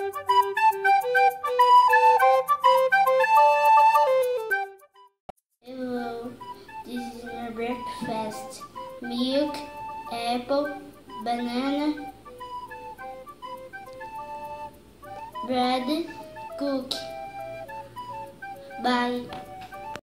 Hello, this is my breakfast. Milk, apple, banana, bread, cookie. Bye.